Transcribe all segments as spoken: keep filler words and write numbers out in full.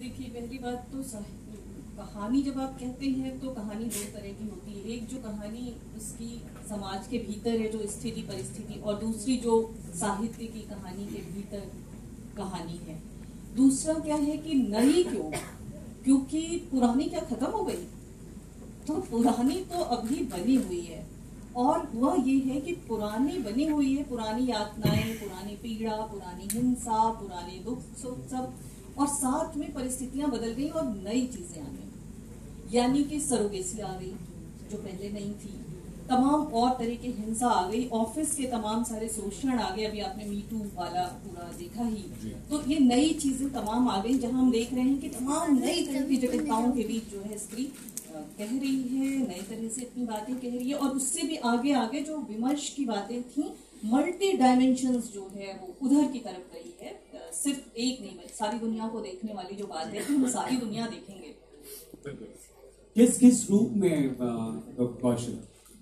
देखिए, पहली बात तो कहानी जब आप कहते हैं तो कहानी दो तरह की होती है। एक जो कहानी उसकी समाज के भीतर है, जो स्थिति परिस्थिति, और दूसरी जो साहित्य की कहानी के भीतर कहानी है। दूसरा क्या है कि नई क्यों, क्योंकि पुरानी क्या खत्म हो गई? तो पुरानी तो अभी बनी हुई है, और वह ये है कि पुरानी बनी हुई है, पुरानी यातनाएं, पुरानी पीड़ा, पुरानी हिंसा, पुराने दुख सुख सब, और साथ में परिस्थितियां बदल गई और नई चीजें आ गई। यानी कि सरोगेसी आ गई जो पहले नहीं थी, तमाम और तरह की हिंसा आ गई, ऑफिस के तमाम सारे शोषण आ गए। अभी आपने मीटू वाला पूरा देखा ही, तो ये नई चीजें तमाम आ गई, जहां हम देख रहे हैं कि तमाम नई तरह की जटिलताओं के बीच जो है स्त्री कह रही है, नई तरह से अपनी बातें कह रही है। और उससे भी आगे आगे जो विमर्श की बातें थी, मल्टी डायमेंशंस जो है वो उधर की तरफ गई है। सिर्फ एक नहीं, सारी दुनिया को देखने वाली जो बात है हम सारी दुनिया देखेंगे। किस किस रूप में कौशल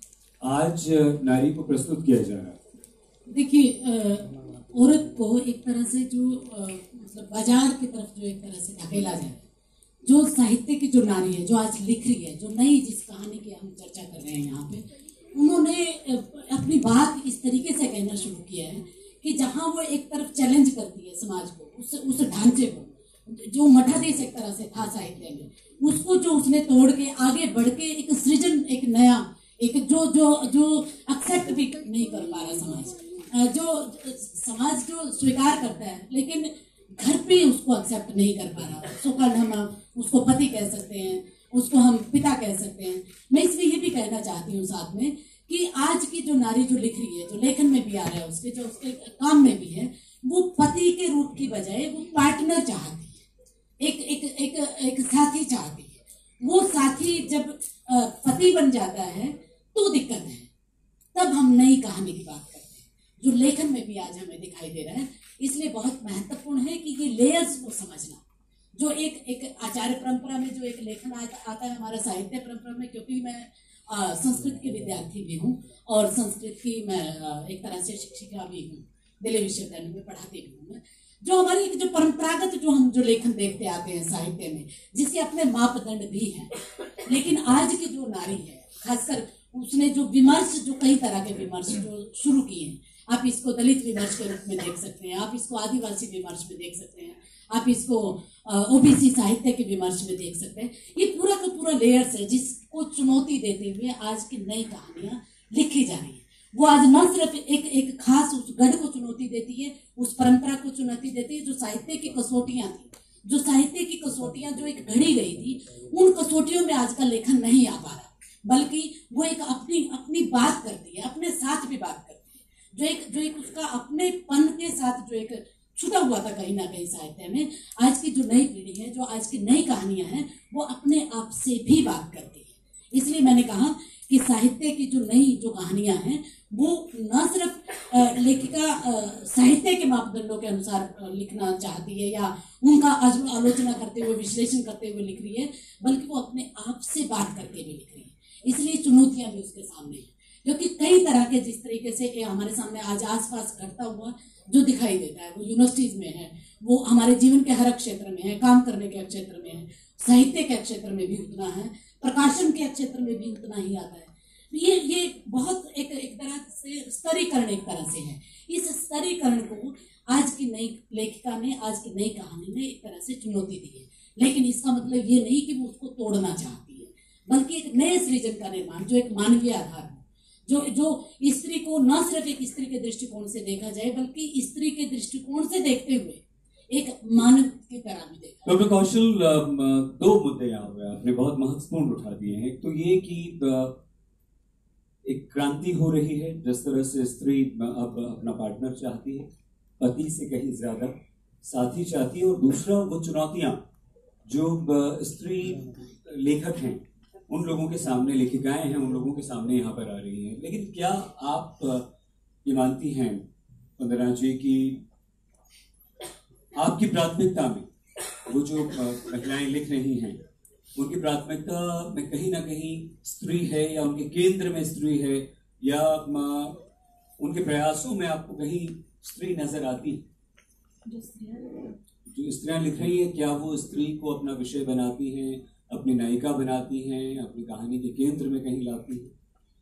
आज नारी को प्रस्तुत किया जा रहा है? देखिए, औरत को एक तरह से जो मतलब बाजार की तरफ जो एक तरह से ढकेला जाए, जो साहित्य की जो नारी है, जो आज लिख रही है, जो नई जिस कहानी की हम चर्चा कर रहे हैं यहाँ पे, उन्होंने अपनी बात इस तरीके से कहना शुरू किया है कि जहाँ वो एक तरफ चैलेंज करती है समाज को, उस उस ढांचे को जो मठाधीश एक तरह से था साहित्य में, उसको जो उसने तोड़ के आगे बढ़ के एक सृजन, एक नया, एक जो जो जो एक्सेप्ट भी नहीं कर पा रहा समाज, जो समाज जो स्वीकार करता है लेकिन घर पे उसको एक्सेप्ट नहीं कर पा रहा। सो कल हम उसको पति कह सकते हैं, उसको हम पिता कह सकते हैं। मैं इसलिए ये भी कहना चाहती हूँ साथ में कि आज की जो नारी जो लिख रही है, जो लेखन में भी आ रहा है, उसके जो उसके काम में भी है, वो पति के रूप की बजाय वो पार्टनर चाहती है, एक एक एक एक साथी चाहती है। वो साथी जब पति बन जाता है तो दिक्कत है, तब हम नई कहानी की बात करते हैं, जो लेखन में भी आज हमें दिखाई दे रहा है। इसलिए बहुत महत्वपूर्ण है कि ये लेयर्स को समझना, जो एक एक आचार्य परंपरा में जो एक लेखन आता है हमारा साहित्य परंपरा में, क्योंकि मैं आ, संस्कृत की विद्यार्थी भी हूँ और संस्कृत की मैं आ, एक तरह से शिक्षिका भी हूँ, दिल्ली विश्वविद्यालय में पढ़ाती भी हूँ मैं। जो हमारी एक जो परंपरागत जो हम जो लेखन देखते आते हैं साहित्य में, जिसके अपने मापदंड भी हैं, लेकिन आज की जो नारी है, खासकर उसने जो विमर्श, जो कई तरह के विमर्श जो शुरू किए हैं, आप इसको दलित विमर्श के रूप में देख सकते हैं, आप इसको आदिवासी विमर्श में देख सकते हैं, आप इसको ओबीसी साहित्य के विमर्श में देख सकते हैं। ये पूरा का पूरा लेयर्स है जिसको चुनौती देते हुए आज की नई कहानियां लिखी जा रही है। वो आज न सिर्फ एक एक खास उस गढ़ को चुनौती देती है, उस परंपरा को चुनौती देती है, जो साहित्य की कसौटियां थी, जो साहित्य की कसौटियां जो एक घड़ी गई थी, उन कसौटियों में आज का लेखन नहीं आ पा रहा, बल्कि वो एक अपनी अपनी बात करती है, अपने साथ भी बात करती है, जो एक जो एक उसका अपने पन के साथ जो एक छुटा हुआ था कहीं ना कहीं साहित्य में। आज की जो नई पीढ़ी है, जो आज की नई कहानियां हैं, वो अपने आप से भी बात करती है। इसलिए मैंने कहा कि साहित्य की जो नई जो कहानियां हैं, वो न सिर्फ लेखिका साहित्य के मापदंडों के अनुसार लिखना चाहती है या उनका आलोचना करते हुए, विश्लेषण करते हुए लिख रही है, बल्कि वो अपने आप से बात करके भी लिख रही है। इसलिए चुनौतियां भी उसके सामने हैं, क्योंकि कई तरह के जिस तरीके से हमारे सामने आज आसपास घटता हुआ जो दिखाई देता है, वो यूनिवर्सिटीज में है, वो हमारे जीवन के हर क्षेत्र में है, काम करने के क्षेत्र में है, साहित्य के क्षेत्र में भी उतना है, प्रकाशन के क्षेत्र में भी उतना ही आता है। ये ये बहुत एक एक तरह से स्तरीकरण एक तरह से है। इस स्तरीकरण को आज की नई लेखिका ने, आज की नई कहानी ने एक तरह से चुनौती दी है, लेकिन इसका मतलब ये नहीं कि वो उसको तोड़ना चाहती है, बल्कि एक नए सृजन का निर्माण जो एक मानवीय आधार हो, जो जो स्त्री को न सिर्फ एक स्त्री के दृष्टिकोण से देखा जाए, बल्कि स्त्री के दृष्टिकोण से देखते हुए एक मानव की तरह भी देखा। डॉक्टर कौशल, दो मुद्दे यहाँ हुए आपने बहुत महत्वपूर्ण उठा दिए हैं। एक तो ये कि एक क्रांति हो रही है, जिस तरह से स्त्री अब अपना पार्टनर चाहती है, पति से कहीं ज्यादा साथी चाहती है, और दूसरा वो चुनौतियां जो स्त्री लेखक हैं, उन लोगों के सामने, लेखिकाएं हैं, उन लोगों के सामने यहाँ पर आ रही हैं। लेकिन क्या आप ये मानती हैं वंदना जी कि आपकी प्राथमिकता में वो जो महिलाएं लिख रही हैं, उनकी प्राथमिकता में कहीं ना कहीं स्त्री है, या उनके केंद्र में स्त्री है, या उनके प्रयासों में आपको कहीं स्त्री नजर आती है? जो स्त्रियां लिख रही हैं, क्या वो स्त्री को अपना विषय बनाती हैं, अपनी नायिका बनाती हैं, अपनी कहानी के केंद्र में कहीं लाती हैं?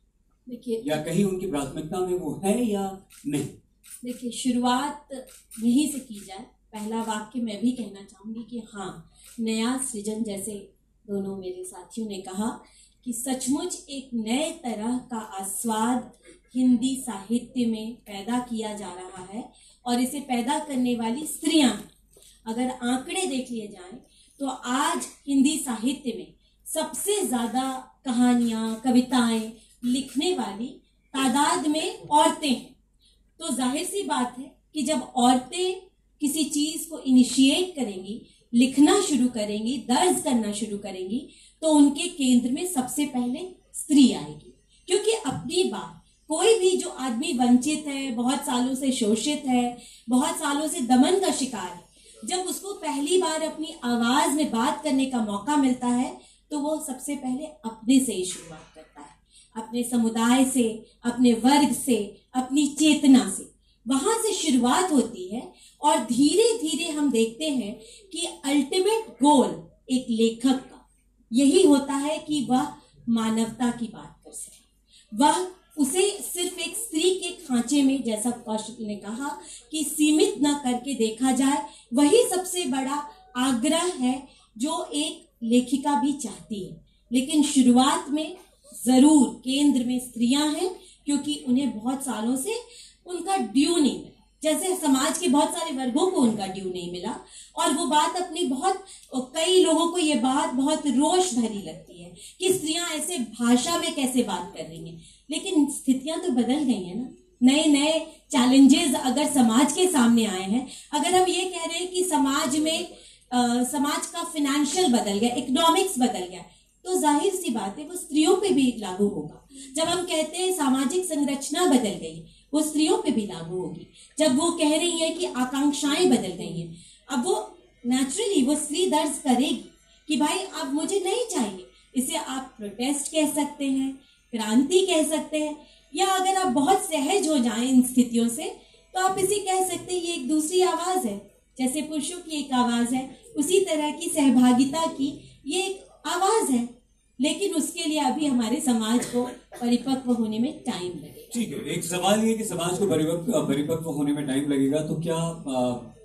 देखिए, या कहीं उनकी प्राथमिकता में वो है या नहीं? देखिए, शुरुआत यहीं से की जाए। पहला वाक्य मैं भी कहना चाहूंगी कि हाँ, नया सृजन, जैसे दोनों मेरे साथियों ने कहा कि सचमुच एक नए तरह का आस्वाद हिंदी साहित्य में पैदा किया जा रहा है और इसे पैदा करने वाली स्त्रियां, अगर आंकड़े देख लिए जाएं तो आज हिंदी साहित्य में सबसे ज्यादा कहानियां, कविताएं लिखने वाली तादाद में औरतें हैं। तो जाहिर सी बात है कि जब औरतें किसी चीज को इनिशिएट करेंगी, लिखना शुरू करेंगी, दर्ज करना शुरू करेंगी, तो उनके केंद्र में सबसे पहले स्त्री आएगी। क्योंकि अपनी बात, कोई भी जो आदमी वंचित है, बहुत सालों से शोषित है, बहुत सालों से दमन का शिकार है, जब उसको पहली बार अपनी आवाज में बात करने का मौका मिलता है तो वो सबसे पहले अपने से ही शुरुआत करता है, अपने समुदाय से, अपने वर्ग से, अपनी चेतना से। वहां से शुरुआत होती है और धीरे धीरे हम देखते हैं कि अल्टीमेट गोल एक लेखक का यही होता है कि वह मानवता की बात कर सके। वह उसे सिर्फ एक स्त्री के खांचे में, जैसा कौशिक ने कहा, कि सीमित न करके देखा जाए। वही सबसे बड़ा आग्रह है जो एक लेखिका भी चाहती है। लेकिन शुरुआत में जरूर केंद्र में स्त्रियां हैं, क्योंकि उन्हें बहुत सालों से उनका ड्यू नहीं मिला, जैसे समाज के बहुत सारे वर्गों को उनका ड्यू नहीं मिला। और वो बात अपनी बहुत, कई लोगों को ये बात बहुत रोष भरी लगती है कि स्त्रियां ऐसे भाषा में कैसे बात कर रही हैं। लेकिन स्थितियां तो बदल गई हैं ना, नए नए चैलेंजेस अगर समाज के सामने आए हैं, अगर हम ये कह रहे हैं कि समाज में आ, समाज का फिनेंशियल बदल गया, इकोनॉमिक्स बदल गया, तो जाहिर सी बात है वो स्त्रियों पे भी लागू होगा। जब हम कहते हैं सामाजिक संरचना बदल गई, वो स्त्रियों पे भी लागू होगी। जब वो कह रही है कि आकांक्षाएं बदल गई हैं, अब वो नेचुरली वो स्त्री दर्ज करेगी कि भाई अब मुझे नहीं चाहिए। इसे आप प्रोटेस्ट कह सकते हैं, क्रांति कह सकते हैं, या अगर आप बहुत सहज हो जाएं इन स्थितियों से तो आप इसे कह सकते हैं ये एक दूसरी आवाज है। जैसे पुरुषों की एक आवाज है, उसी तरह की सहभागिता की ये एक आवाज है। लेकिन उसके लिए अभी हमारे समाज को परिपक्व होने में टाइम लगेगा। ठीक है, एक सवाल ये कि समाज को परिपक्व परिपक्व होने में टाइम लगेगा, तो क्या आ,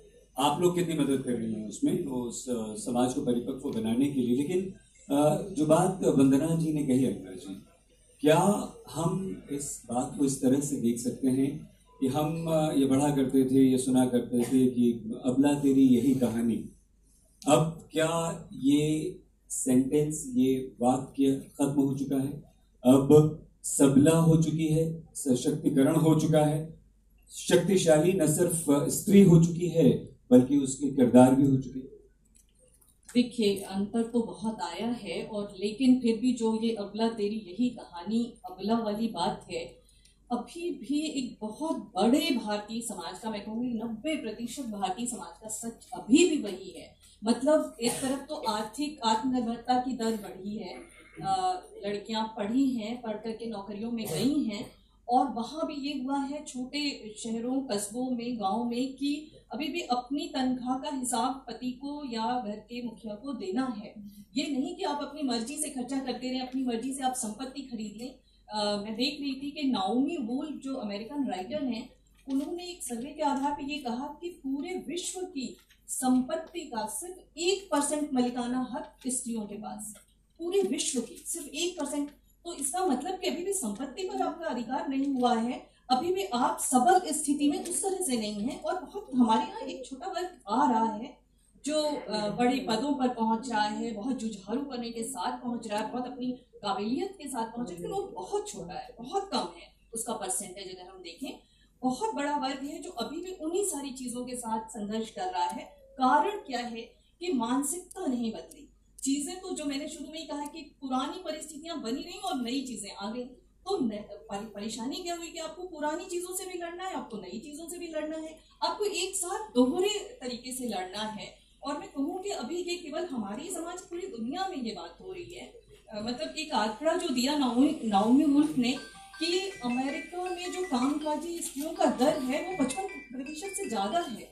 आप लोग कितनी मदद कर रही हैं उसमें, उस समाज को परिपक्व बनाने के लिए? लेकिन आ, जो बात वंदना जी ने कही, अरुणा जी, क्या हम इस बात को इस तरह से देख सकते हैं कि हम ये पढ़ा करते थे, ये सुना करते थे कि अबला तेरी यही कहानी, अब क्या ये सेंटेंस, ये वाक्य खत्म हो चुका है? अब सबला हो चुकी है, सशक्तिकरण हो चुका है, शक्तिशाली न सिर्फ स्त्री हो चुकी है बल्कि उसके किरदार भी हो चुके हैं। देखिए, अंतर तो बहुत आया है, और लेकिन फिर भी जो ये अबला तेरी यही कहानी, अबला वाली बात है, अभी भी एक बहुत बड़े भारतीय समाज का, मैं कहूँगी नब्बे प्रतिशत भारतीय समाज का सच अभी भी वही है। मतलब एक तरफ तो आर्थिक आत्मनिर्भरता की दर बढ़ी है, लड़कियां पढ़ी हैं, पढ़ करके नौकरियों में गई हैं, और वहाँ भी ये हुआ है छोटे शहरों, कस्बों में, गांव में, कि अभी भी अपनी तनख्वाह का हिसाब पति को या घर के मुखिया को देना है। ये नहीं कि आप अपनी मर्जी से खर्चा करते रहें, अपनी मर्जी से आप संपत्ति खरीद लें। आ, मैं देख रही थी कि नाओमी वुल्फ जो अमेरिकन राइटर हैं, उन्होंने एक सर्वे के आधार पर ये कहा कि पूरे विश्व की संपत्ति का सिर्फ एक परसेंट मलिकाना हक स्त्रियों के पास, पूरे विश्व की सिर्फ एक परसेंट। तो इसका मतलब कि अभी भी संपत्ति पर आपका अधिकार नहीं हुआ है, अभी भी आप सबल स्थिति में उस तरह से नहीं है। और बहुत हमारे यहाँ एक छोटा वर्ग आ रहा है जो बड़े पदों पर पहुंच रहा है, बहुत जुझारू करने के साथ पहुंच रहा है, बहुत अपनी काबिलियत के साथ पहुंच रहा है, लेकिन वो बहुत छोटा है, बहुत कम है उसका परसेंटेज। अगर हम देखें, बहुत बड़ा वर्ग है जो अभी भी उन्हीं सारी चीजों के साथ संघर्ष कर रहा है। कारण क्या है कि मानसिकता नहीं बदली। चीजें तो जो मैंने शुरू में ही कहा कि पुरानी परिस्थितियां बनी रही और नई चीजें आ गई, तो परेशानी क्या हुई कि आपको पुरानी चीजों से भी लड़ना है, आपको नई चीजों से भी लड़ना है, आपको एक साथ दोहरे तरीके से लड़ना है। और मैं कहूँ कि अभी ये केवल हमारी समाज, पूरी दुनिया में ये बात हो रही है। आ, मतलब एक आंकड़ा जो दिया नाओमी नाओमी वुल्फ ने कि अमेरिका में जो कामकाजी स्त्रियों का दर है वो पचपन प्रतिशत से ज्यादा है,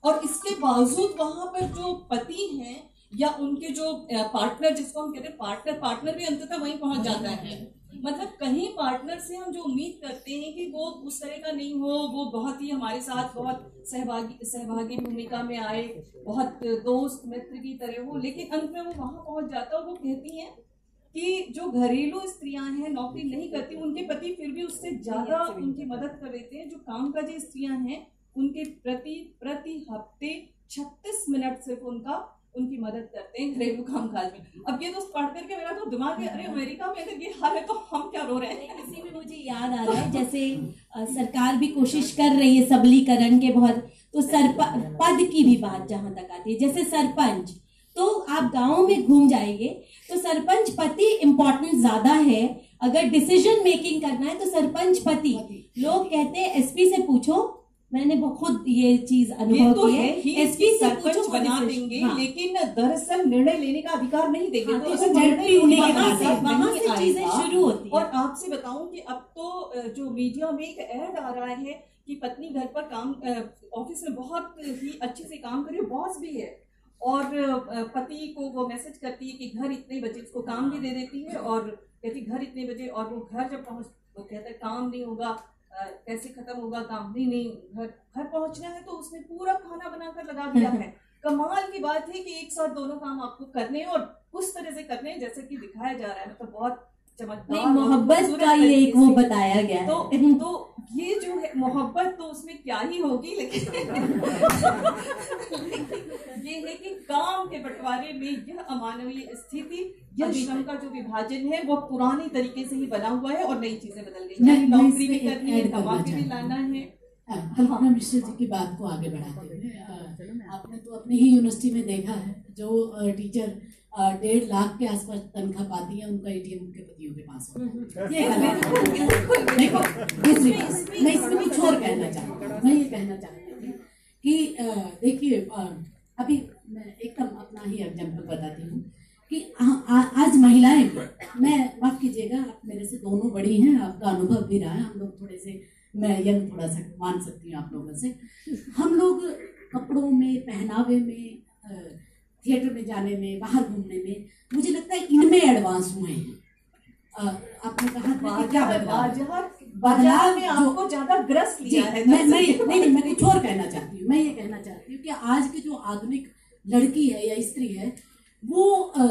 और इसके बावजूद वहां पर जो पति हैं या उनके जो पार्टनर, जिसको हम कहते हैं पार्टनर, पार्टनर भी अंततः वहीं पहुंच जाता है। मतलब कहीं पार्टनर से हम जो उम्मीद करते हैं कि वो उस तरह का नहीं हो, वो बहुत ही हमारे साथ बहुत सहभागी सहभागी भूमिका में आए, बहुत दोस्त मित्र की तरह हो, लेकिन अंत में वो वहां पहुंच जाता है और वो कहती हैं कि जो घरेलू स्त्रियां हैं, नौकरी नहीं करती, उनके पति फिर भी उससे ज्यादा उनकी मदद कर देते हैं। जो कामकाजी स्त्रियां हैं उनके प्रति प्रति हफ्ते छत्तीस मिनट सिर्फ उनका उनकी मदद करते हैं घरेलू कामकाज में। अब ये दोस्त पढ़ करके मेरा तो दिमाग है, अरे अमेरिका में अगर ये हाल है तो हम क्या रो रहे हैं। इसी में मुझे याद आ रहा है, जैसे आ, सरकार भी कोशिश कर रही है सबलीकरण के बहुत, तो सरपंच पद की भी बात जहां तक आती है, जैसे सरपंच, तो आप गाँव में घूम जाएंगे तो सरपंच पति इम्पोर्टेंट ज्यादा है। अगर डिसीजन मेकिंग करना है तो सरपंच पति, लोग कहते हैं एसपी से पूछो, मैंने बहुत ये चीज अनुभव तो की है, एसपी से पूछो बना देंगे, हाँ। लेकिन दरअसल निर्णय लेने का अधिकार नहीं देंगे। हाँ, तो तो निर्णय वहां से वहां से चीजें शुरू होती है। और आपसे बताऊं कि अब तो जो मीडिया में एक ऐड आ रहा है कि पत्नी घर पर काम, ऑफिस में बहुत ही अच्छे से काम करे, बॉस भी है, और पति को वो मैसेज करती है कि घर इतने बजे, उसको काम भी दे देती है और कहती घर इतने बजे, और वो घर जब पहुंच वो कहता है काम नहीं होगा, कैसे खत्म होगा काम, नहीं नहीं घर घर पहुंचना है, तो उसने पूरा खाना बनाकर लगा दिया है। कमाल की बात है कि एक साथ दोनों काम आपको करने हैं और उस तरह से करने हैं जैसे कि दिखाया जा रहा है, मतलब बहुत चमत्कार, मोहब्बत का ये एक वो बताया गया है। तो तो ये जो है मोहब्बत, तो उसमें क्या ही होगी, लेकिन ये है कि काम के बंटवारे में यह अमानवीय स्थिति, यह श्रम का जो विभाजन है वो पुरानी तरीके से ही बना हुआ है और नई चीजें बदल गई हैं। नौकरी भी करनी है, कमा के भी लाना है। कल्पना मिश्रा जी की बात को आगे बढ़ाते हुए, आपने तो अपनी ही यूनिवर्सिटी में देखा है, जो टीचर डेढ़ लाख के आसपास तनख्वाह पाती है, उनका एटीएम उनके पतियों के पास होता है। ये देखो, दूसरी बात मैं इसमें भी छोड़ कहना चाहती हूँ, मैं ये कहना चाहती हूँ कि देखिए, अभी मैं एकदम अपना ही एग्जाम्पल बताती हूँ कि आ, आ, आज महिलाएं, मैं माफ कीजिएगा, आप मेरे से दोनों बड़ी हैं, आपका अनुभव भी रहा है, हम लोग थोड़े से, मैं यंग थोड़ा सा मान सकती हूँ आप लोगों से, हम लोग कपड़ों में, पहनावे में, थिएटर में जाने में, बाहर घूमने में, मुझे लगता है इनमें एडवांस हुए हैं। आपने कहा था कि क्या बदलाव बदलाव में आपको ज्यादा ग्रस्त लिया है। मैं मैं नहीं नहीं मैं कुछ और कहना चाहती हूँ, मैं ये कहना चाहती हूँ कि आज की जो आधुनिक लड़की है या स्त्री है, वो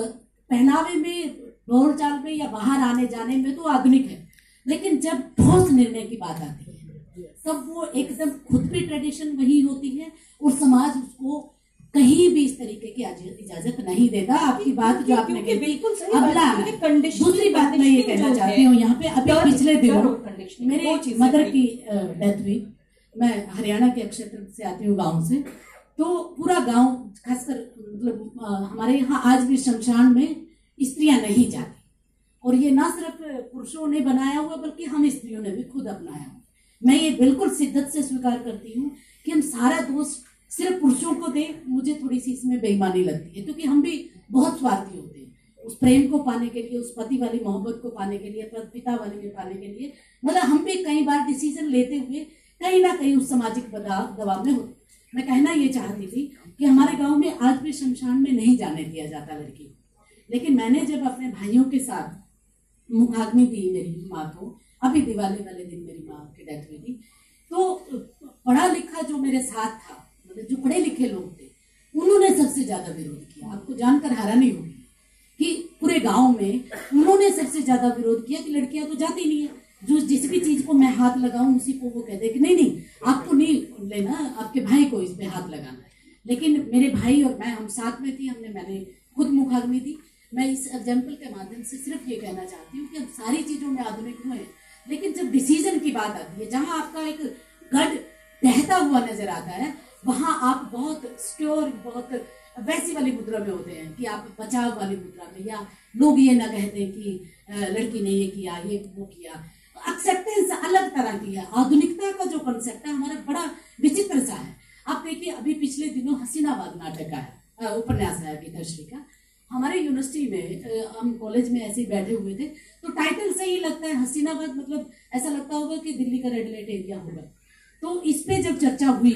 पहनावे में, बोल चाल में या बाहर आने जाने में तो आधुनिक है, लेकिन जब ठोस निर्णय की बात आती है तब वो एकदम खुद भी ट्रेडिशन वही होती है और समाज उसको कहीं भी इस तरीके की इजाजत नहीं देता। आपकी बात जो आपने कही बिल्कुल सही, अगला दूसरी बात मैं ये कहना चाहती हूँ यहाँ पे, अभी पिछले दिनों मेरे मदर की डेथ हुई, मैं हरियाणा के क्षेत्र से आती हूँ, गाँव से, तो पूरा गाँव, खासकर मतलब हमारे यहाँ आज भी शमशान में स्त्रियां नहीं जाती, और ये ना सिर्फ पुरुषों ने बनाया हुआ बल्कि हम स्त्रियों ने भी खुद अपनाया हुआ। मैं ये बिल्कुल शिद्दत से स्वीकार करती हूँ कि हम सारा दोष सिर्फ पुरुषों को दें, मुझे थोड़ी सी इसमें बेईमानी लगती है, क्योंकि हम भी बहुत स्वार्थी होते हैं उस प्रेम को पाने के लिए, उस पति वाली मोहब्बत को पाने के लिए, पिता वाली को पाने के लिए, मतलब हम भी कई बार डिसीजन लेते हुए कहीं ना कहीं उस सामाजिक दबाव में होते। मैं कहना ये चाहती थी कि हमारे गाँव में आज भी शमशान में नहीं जाने दिया जाता लड़की को, लेकिन मैंने जब अपने भाइयों के साथ मुखाग्नि दी मेरी माँ को, अभी दिवाली वाले दिन मेरी माँ की डेथ हुई थी, तो पढ़ा लिखा जो मेरे साथ था, मतलब जो पढ़े लिखे लोग थे, उन्होंने सबसे ज्यादा विरोध किया। आपको जानकर हैरानी होगी कि पूरे गांव में उन्होंने सबसे ज्यादा विरोध किया कि लड़कियां तो जाती नहीं है, जो जिस भी चीज को मैं हाथ लगाऊं उसी को वो कहते कि नहीं नहीं आपको नहीं लेना, आपके भाई को इस पे हाथ लगाना है। लेकिन मेरे भाई और मैं, हम साथ में थी, हमने मैंने खुद मुखाग्नि दी। मैं इस एग्जाम्पल के माध्यम से सिर्फ ये कहना चाहती हूँ कि हम सारी चीजों में आधुनिक हुए, लेकिन जब डिसीजन की बात आती है, जहां आपका एक गढ़ बहता हुआ नजर आता है, वहां आप बहुत सिक्योर, बहुत वैसी वाली मुद्रा में होते हैं कि आप बचाव वाली मुद्रा में, या लोग ये ना कहते कि लड़की ने ये किया, ये वो किया। एक्सेप्टेंस अलग तरह की है। आधुनिकता का जो कंसेप्ट है हमारा बड़ा विचित्र सा है। आप देखिए, अभी पिछले दिनों हसीनाबाद नाटक आया, उपन्यास आया गीताश्री का, हमारे यूनिवर्सिटी में, हम कॉलेज में ऐसे ही बैठे हुए थे, तो टाइटल से ही लगता है हसीनाबाद, मतलब ऐसा लगता होगा कि दिल्ली का रेड लाइट एरिया होगा। तो इस पे जब चर्चा हुई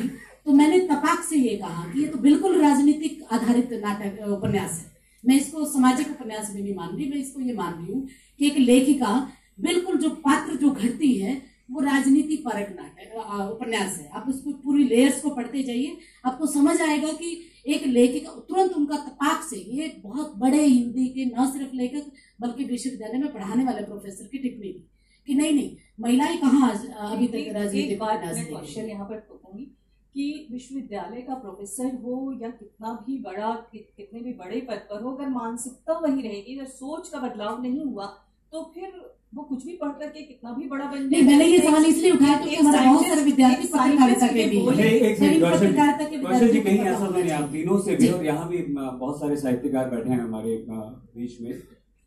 तो मैंने तपाक से ये कहा कि ये तो बिल्कुल राजनीतिक आधारित नाटक उपन्यास है। मैं इसको सामाजिक उपन्यास भी नहीं मान रही, मैं इसको ये मान रही हूँ कि एक लेखिका बिल्कुल जो पात्र जो घटती है वो राजनीति परक नाटक उपन्यास है। आप उसको पूरी लेयर्स को पढ़ते जाइए, आपको समझ आएगा कि एक लेखिका तुरंत उनका तपाक से, ये बहुत बड़े हिंदी के न सिर्फ लेखक बल्कि विश्वविद्यालय में पढ़ाने वाले प्रोफेसर की टिप्पणी थी कि नहीं नहीं महिलाएं कहाँ अभी तक राजनीतिक क्वेश्चन यहाँ पर कहूंगी कि विश्वविद्यालय का प्रोफेसर हो या कितना भी बड़ा कि, कितने भी बड़े पद पर हो, अगर मानसिकता वही रहेगी, अगर सोच का बदलाव नहीं हुआ तो फिर वो कुछ भी पढ़ करके कितना भी बड़ा बन जाए। मैंने ये सवाल इसलिए उठाया क्योंकि हमारा बहुत सारे विद्यार्थी पत्रकारिता के भी कौशल जी कहीं ऐसा तो नहीं, आप तीनों से भी, और यहाँ भी बहुत सारे साहित्यकार बैठे हैं हमारे बीच में,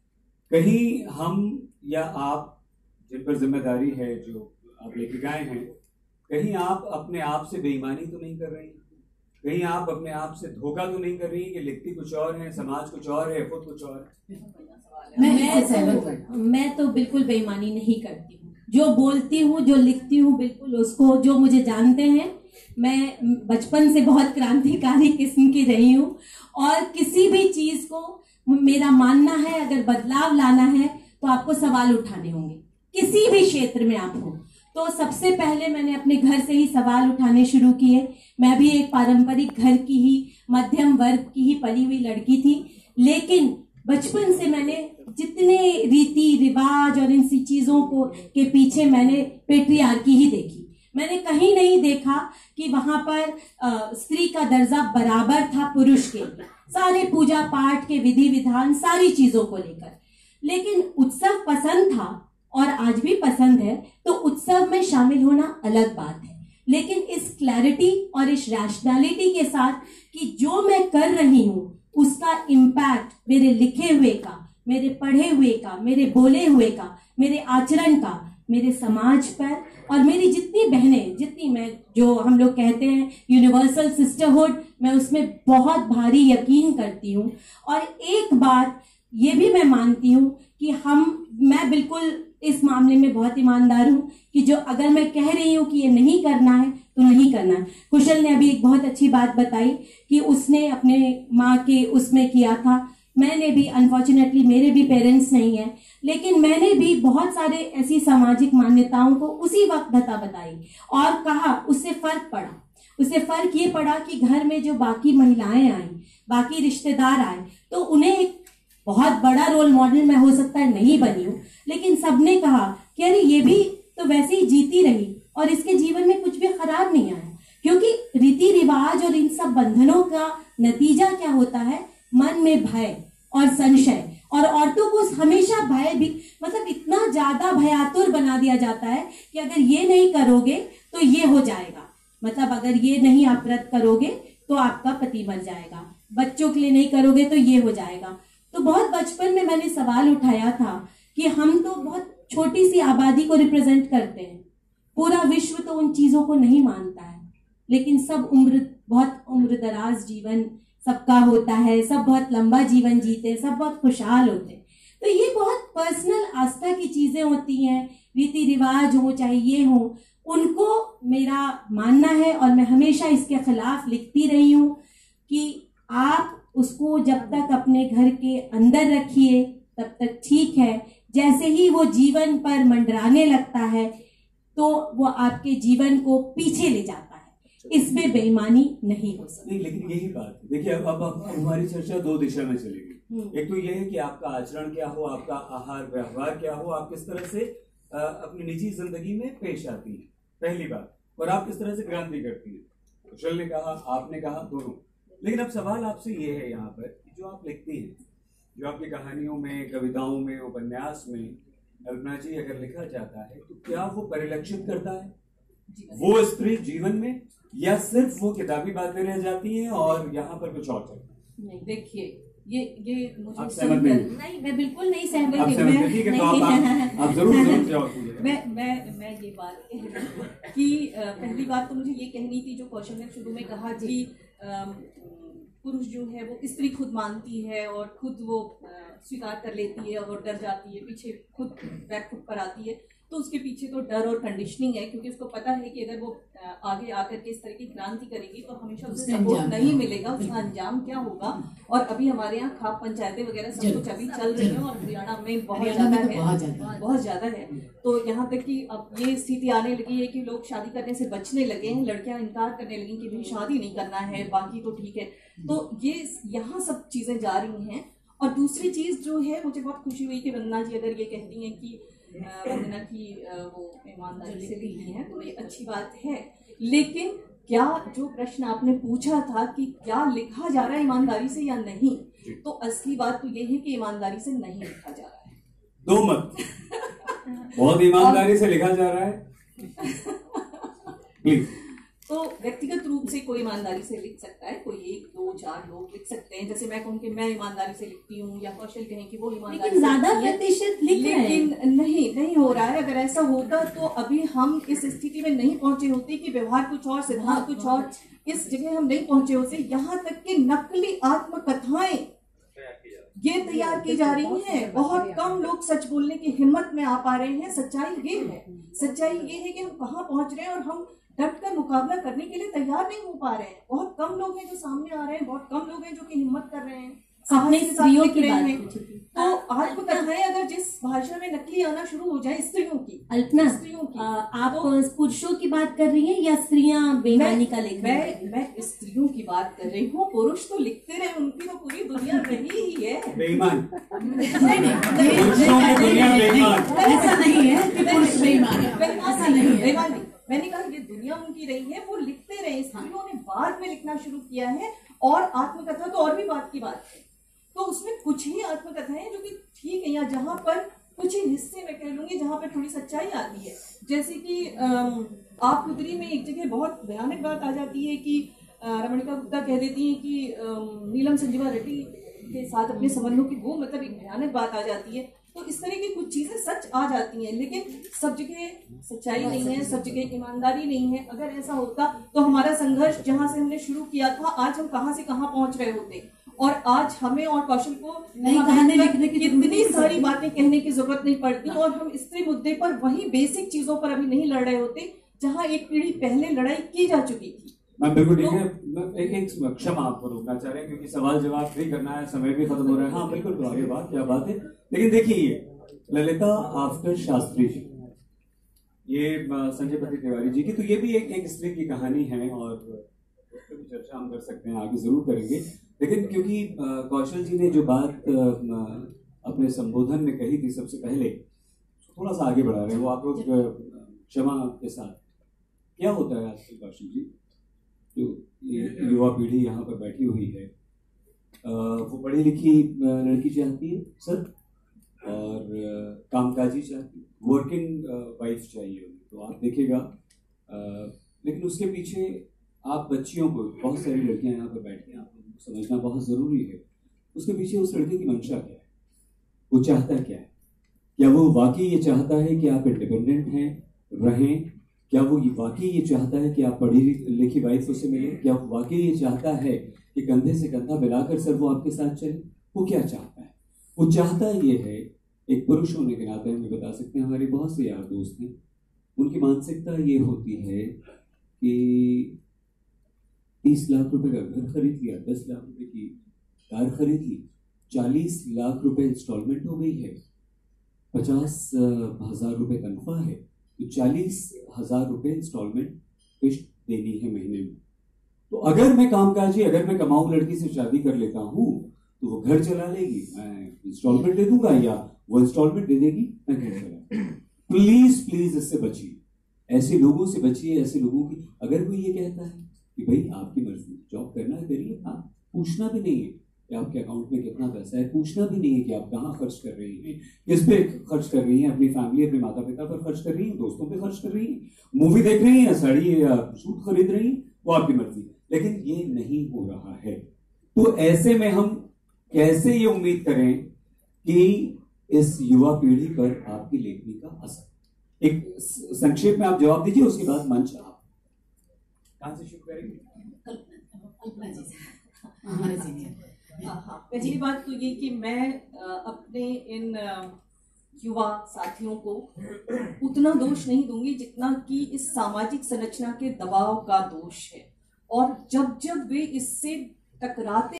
कहीं हम या आप जिन पर जिम्मेदारी है, जो आप लेखिकाएं हैं, कहीं आप अपने आप से बेईमानी तो नहीं कर रही, कहीं आप अपने आप से धोखा तो नहीं कर रही कि लिखती कुछ और है, समाज कुछ और है, खुद कुछ और है? मैं तो, मैं तो बिल्कुल बेईमानी नहीं करती हूँ। जो बोलती हूँ, जो लिखती हूँ, बिल्कुल उसको, जो मुझे जानते हैं, मैं बचपन से बहुत क्रांतिकारी किस्म की रही हूँ और किसी भी चीज को मेरा मानना है, अगर बदलाव लाना है तो आपको सवाल उठाने होंगे, किसी भी क्षेत्र में आप हो। तो सबसे पहले मैंने अपने घर से ही सवाल उठाने शुरू किए। मैं भी एक पारंपरिक घर की ही, मध्यम वर्ग की ही पली हुई लड़की थी, लेकिन बचपन से मैंने जितने रीति रिवाज और इन सी चीजों को के पीछे मैंने पेट्रियार्की ही देखी। मैंने कहीं नहीं देखा कि वहां पर आ, स्त्री का दर्जा बराबर था पुरुष के, सारे पूजा पाठ के विधि विधान, सारी चीजों को लेकर। लेकिन उत्सव पसंद था और आज भी पसंद है, तो उत्सव में शामिल होना अलग बात है, लेकिन इस क्लैरिटी और इस रैशनैलिटी के साथ कि जो मैं कर रही हूं उसका इम्पैक्ट मेरे लिखे हुए का, मेरे पढ़े हुए का, मेरे बोले हुए का, मेरे आचरण का, मेरे समाज पर, और मेरी जितनी बहनें, जितनी मैं, जो हम लोग कहते हैं यूनिवर्सल सिस्टरहुड, मैं उसमें बहुत भारी यकीन करती हूँ। और एक बात ये भी मैं मानती हूँ कि हम, मैं बिल्कुल इस मामले में बहुत ईमानदार हूँ कि जो अगर मैं कह रही हूँ कि ये नहीं करना है तो नहीं करना है। कुशल ने अभी एक बहुत अच्छी बात बताई कि उसने अपने माँ के उसमें किया था, मैंने भी, अनफॉर्चुनेटली मेरे भी पेरेंट्स नहीं है, लेकिन मैंने भी बहुत सारे ऐसी सामाजिक मान्यताओं को उसी वक्त बता बताई और कहा, उससे फर्क पड़ा। उससे फर्क ये पड़ा कि घर में जो बाकी महिलाएं आई, बाकी रिश्तेदार आए, तो उन्हें एक बहुत बड़ा रोल मॉडल मैं हो सकता है नहीं बनी हूँ, लेकिन सबने कहा कि अरे ये भी तो वैसे ही जीती रही और इसके जीवन में कुछ भी खराब नहीं आया। क्योंकि रीति रिवाज और इन सब बंधनों का नतीजा क्या होता है? मन में भय और संशय, और औरतों को हमेशा भय भी, मतलब इतना ज्यादा भयातुर बना दिया जाता है कि अगर ये नहीं करोगे तो ये हो जाएगा, मतलब अगर ये नहीं आप व्रत करोगे तो आपका पति मर जाएगा, बच्चों के लिए नहीं करोगे तो ये हो जाएगा। तो बहुत बचपन में मैंने सवाल उठाया था कि हम तो बहुत छोटी सी आबादी को रिप्रेजेंट करते हैं, पूरा विश्व तो उन चीजों को नहीं मानता है, लेकिन सब उम्र, बहुत उम्र दराज जीवन सबका होता है, सब बहुत लंबा जीवन जीते, सब बहुत खुशहाल होते हैं। तो ये बहुत पर्सनल आस्था की चीजें होती हैं, रीति रिवाज हो चाहे ये हो, उनको मेरा मानना है और मैं हमेशा इसके खिलाफ लिखती रही हूँ कि आप उसको जब तक अपने घर के अंदर रखिए तब तक ठीक है, जैसे ही वो जीवन पर मंडराने लगता है तो वो आपके जीवन को पीछे ले जाता है, इसमें बेईमानी नहीं हो सकती। नहीं, लेकिन यही बात है। देखिए, अब अब अब हमारी चर्चा दो दिशा में चलेगी। एक तो ये है कि आपका आचरण क्या हो, आपका आहार व्यवहार क्या हो, आप किस तरह से आ, अपनी निजी जिंदगी में पेश आती है, पहली बात, और आप किस तरह से क्रांति करती है। कुशल ने कहा, आपने कहा, दोनों। लेकिन अब सवाल आपसे ये है यहाँ पर, जो आप लिखती हैं, जो आपकी कहानियों में, कविताओं में, उपन्यास में, कल्पना जी, अगर लिखा जाता है तो क्या वो परिलक्षित करता है वो स्त्री जीवन में, या सिर्फ वो किताबी बातें रह जाती हैं और यहाँ पर कुछ और चलता है? नहीं, देखिए, ये ये मुझे आप सहमत नहीं? नहीं, मैं बिल्कुल नहीं सहमत। आप सहमत नहीं कि तो आप आप आप जरूर जरूर जवाब दीजिए। मैं मैं मैं ये बात कह रही हूँ कि पहली बात तो मुझे ये कहनी थी, जो कौशल ने शुरू में कहा कि पुरुष जो है वो स्त्री खुद मानती है और खुद वो स्वीकार कर लेती है और डर जाती है, पीछे खुद बैक खुद पर आती है, तो उसके पीछे तो डर और कंडीशनिंग है, क्योंकि उसको पता है कि अगर वो आगे आकर के इस तरह की क्रांति करेगी तो हमेशा उसे सपोर्ट नहीं मिलेगा, उसका अंजाम क्या होगा। और अभी हमारे यहाँ खाप पंचायतें वगैरह सब कुछ अभी चल रही है और हरियाणा में बहुत ज्यादा है, बहुत ज्यादा है। तो यहाँ तक कि अब ये स्थिति आने लगी है कि लोग शादी करने से बचने लगे हैं, लड़कियां इनकार करने लगी कि भाई शादी नहीं करना है, बाकी तो ठीक है। तो ये यहाँ सब चीजें जा रही हैं। और दूसरी चीज जो है, मुझे बहुत खुशी हुई कि वंदना जी अगर ये कहती हैं कि वंदना की वो ईमानदारी से लिखी है, तो ये अच्छी बात है। लेकिन क्या जो प्रश्न आपने पूछा था कि क्या लिखा जा रहा है ईमानदारी से या नहीं, तो असली बात तो ये है कि ईमानदारी से नहीं लिखा जा रहा है। दो मत बहुत ईमानदारी से लिखा जा रहा है प्लीज। तो व्यक्तिगत रूप से कोई ईमानदारी से लिख सकता है, कोई एक दो चार लोग लिख सकते हैं। जैसे मैं कहूँ कि मैं ईमानदारी से लिखती हूँ, या कौशल कहें कि वो ईमानदारी, लेकिन ज्यादा प्रतिशत लिख रहे हैं। लेकिन नहीं नहीं हो रहा है। अगर ऐसा होता तो अभी हम इस स्थिति में नहीं पहुंचे होते कि व्यवहार कुछ और, सिद्धांत कुछ और, इस जगह हम नहीं पहुंचे होते। यहाँ तक कि नकली आत्मकथाएं ये तैयार की जा रही हैं। बहुत कम लोग सच बोलने की हिम्मत में आ पा रहे हैं। सच्चाई ये है, सच्चाई ये है कि हम कहाँ पहुंच रहे हैं और हम डट कर मुकाबला करने के लिए तैयार नहीं हो पा रहे हैं। बहुत कम लोग हैं जो सामने आ रहे हैं, बहुत कम लोग हैं जो कि हिम्मत कर रहे हैं, अपने स्त्रियों की बात। तो आत्मकथाएं अगर जिस भाषा में नकली आना शुरू हो जाए स्त्रियों की, अल्पना स्त्रियों की, आप पुरुषों की बात कर रही हैं या स्त्रियां बेईमानी का लेख रही हैं? मैं मैं स्त्रियों की बात कर रही हूँ। पुरुष तो लिखते रहे, उनकी तो पूरी दुनिया रही ही है। बेईमान ऐसा नहीं है कि पुरुष बेईमान है, ऐसा नहीं है। बेईमान नहीं, मैंने कहा ये दुनिया उनकी रही है, वो लिखते रहे। स्त्रियों ने बाद में लिखना शुरू किया है। और आत्मकथा तो और भी बात की बात है। तो उसमें कुछ ही आत्मकथाएं जो कि ठीक है, या जहां पर कुछ ही हिस्से में कह लूंगी जहां पर थोड़ी सच्चाई आती है। जैसे कि आप खुदरी में एक जगह बहुत भयानक बात आ जाती है कि रमणिका गुप्ता कह देती है कि नीलम संजीवा रेड्डी के साथ अपने संबंधों की, वो मतलब एक भयानक बात आ जाती है। तो इस तरह की कुछ चीजें सच आ जाती हैं, लेकिन सब जगह सच्चाई नहीं है, सब जगह ईमानदारी नहीं है। अगर ऐसा होता तो हमारा संघर्ष जहां से हमने शुरू किया था, आज हम कहां से कहां पहुंच रहे होते। और आज हमें और कौशल को नई कहानी लिखने की कितनी सारी बातें कहने की जरूरत नहीं पड़ती, और हम स्त्री मुद्दे पर वही बेसिक चीजों पर अभी नहीं लड़ रहे होते जहां एक पीढ़ी पहले लड़ाई की जा चुकी थी। मैं बिल्कुल ठीक है। मैं एक एक क्षमा आपको रोकना चाह रहे हैं क्योंकि सवाल जवाब भी करना है, समय भी खत्म हो रहा है। हाँ बिल्कुल, तुम्हारी बात क्या बात है। लेकिन देखिए, ये ललिता आफ्टर शास्त्री जी, ये संजय पति तिवारी जी की, तो ये भी एक एक स्त्री की कहानी है और उस पर भी चर्चा हम कर सकते हैं, आगे जरूर करेंगे। लेकिन क्योंकि कौशल जी ने जो बात अपने संबोधन में कही थी सबसे पहले, थोड़ा सा आगे बढ़ा रहे हैं, वो आप लोग क्षमा के साथ। क्या होता है आजकल कौशल जी, जो युवा पीढ़ी यहाँ पर बैठी हुई है, वो पढ़ी लिखी लड़की चाहती है सर, और कामकाजी चाहती, वर्किंग वाइफ चाहिए होगी। तो आप देखिएगा, लेकिन उसके पीछे आप बच्चियों को, बहुत सारी लड़कियां यहाँ पर बैठी हैं, आपको समझना बहुत ज़रूरी है उसके पीछे उस लड़के की मंशा क्या है, वो चाहता क्या है। क्या वो वाकई ये चाहता है कि आप इंडिपेंडेंट हैं रहें? क्या वो ये वाकई ये चाहता है कि आप पढ़ी लिखी वाइफ से मिले? क्या वो वाकई ये चाहता है कि कंधे से कंधा मिलाकर सर वो आपके साथ चले? वो क्या चाहता है? वो चाहता ये है, एक पुरुष होने के नाते हमें बता सकते हैं, हमारे बहुत से यार दोस्त हैं, उनकी मानसिकता ये होती है कि तीस लाख रुपए का घर खरीद लिया, दस लाख रुपए की कार खरीद ली, चालीस लाख रुपए इंस्टॉलमेंट हो गई है, पचास हजार रुपए तनख्वाह है, तो चालीस हजार रुपए इंस्टॉलमेंट किस्त देनी है महीने में। तो अगर मैं कामकाजी, अगर मैं कमाऊं, लड़की से शादी कर लेता हूं, तो वो घर चला लेगी, मैं इंस्टॉलमेंट दे दूंगा, या वो इंस्टॉलमेंट दे देगी, मैं घर चला। प्लीज प्लीज इससे बचिए, ऐसे लोगों से बचिए, ऐसे लोगों की। अगर कोई ये कहता है कि भाई आपकी मर्जी, जॉब करना है करिए, हाँ, पूछना भी नहीं है कि आपके अकाउंट में कितना पैसा है, पूछना भी नहीं है कि आप कहाँ खर्च कर रही हैं, किस पे खर्च कर रही हैं, अपनी फैमिली, अपने माता पिता पर खर्च कर रही हैं, दोस्तों पे खर्च कर रही हैं, मूवी देख रही हैं, साड़ी या सूट खरीद रही हैं, वो आपकी मर्जी। लेकिन ये नहीं हो रहा है। तो ऐसे में हम कैसे ये उम्मीद करें कि इस युवा पीढ़ी पर आपकी लेखनी का असर? एक संक्षेप में आप जवाब दीजिए, उसके बाद मंच आप कहां से शुरू करेंगे? कल्पना जी से, हमारे सीनियर। हाँ, पहली बात तो ये कि मैं अपने इन युवा साथियों को उतना दोष नहीं दूंगी जितना कि इस सामाजिक संरचना के दबाव का दोष है। और जब जब वे इससे टकराते